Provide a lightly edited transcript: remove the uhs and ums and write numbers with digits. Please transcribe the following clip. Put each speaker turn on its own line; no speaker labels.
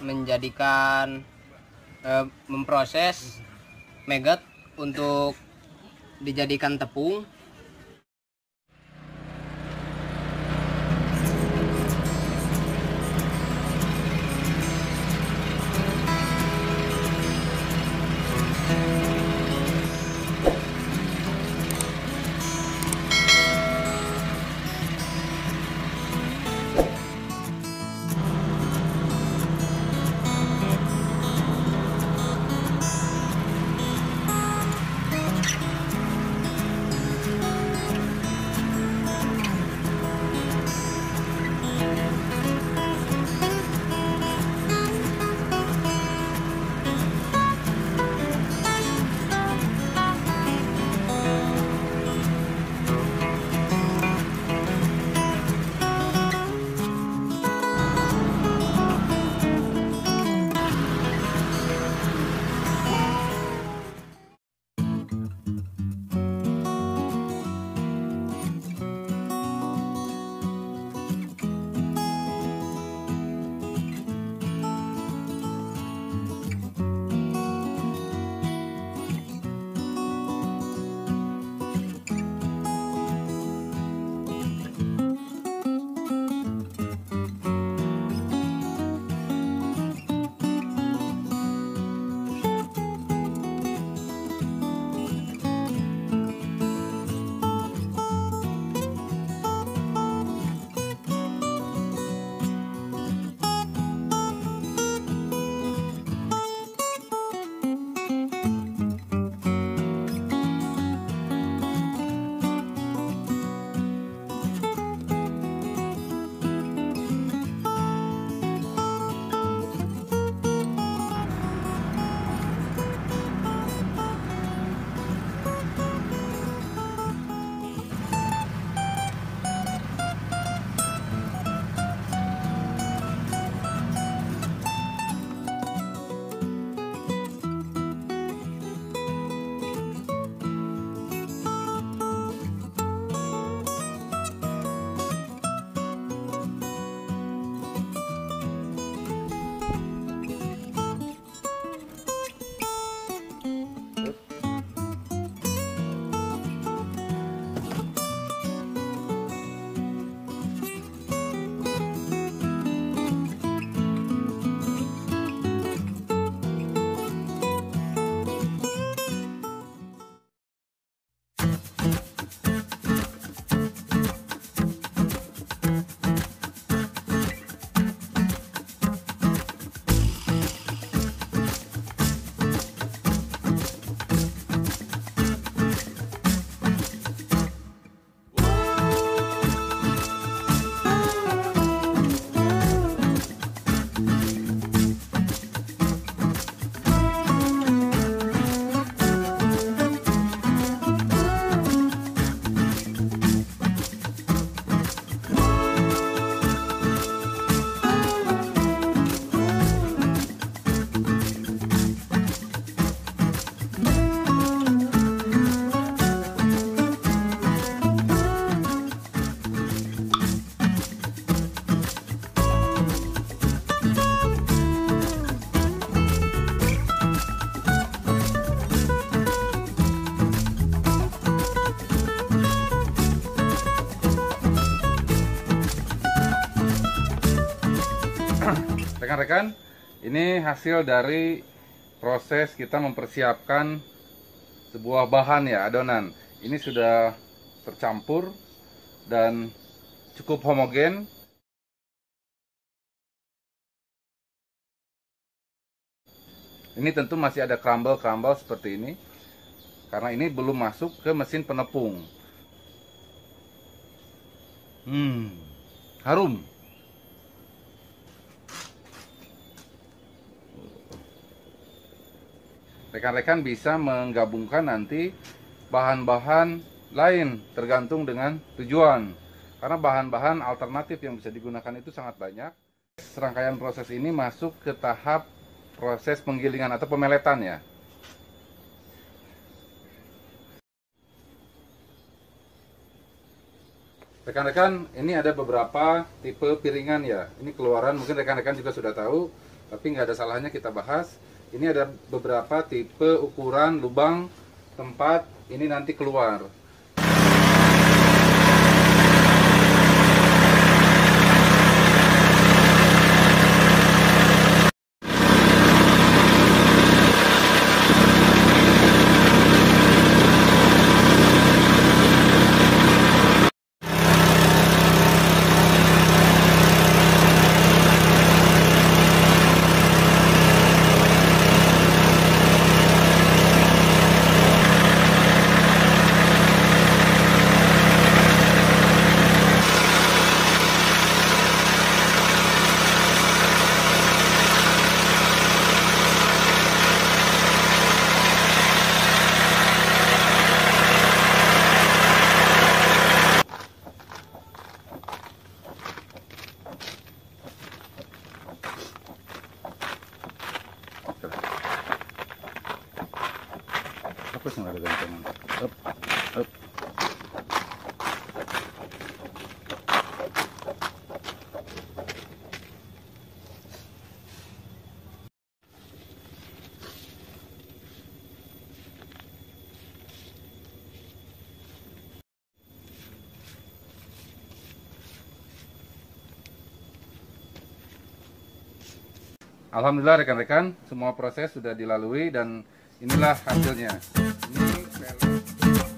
menjadikan memproses maggot untuk dijadikan tepung.
Rekan-rekan, ini hasil dari proses kita mempersiapkan sebuah bahan ya, adonan. Ini sudah tercampur dan cukup homogen. Ini tentu masih ada crumble-crumble seperti ini, karena ini belum masuk ke mesin penepung. Harum. Rekan-rekan bisa menggabungkan nanti bahan-bahan lain tergantung dengan tujuan. Karena bahan-bahan alternatif yang bisa digunakan itu sangat banyak. Serangkaian proses ini masuk ke tahap proses penggilingan atau pemeletan ya. Rekan-rekan, ini ada beberapa tipe piringan ya. Ini keluaran, mungkin rekan-rekan juga sudah tahu. Tapi nggak ada salahnya kita bahas. Ini ada beberapa tipe ukuran lubang tempat ini nanti keluar. Apa yang ada gantungan? Up, up. Alhamdulillah rekan-rekan, semua proses sudah dilalui dan inilah hasilnya. Ini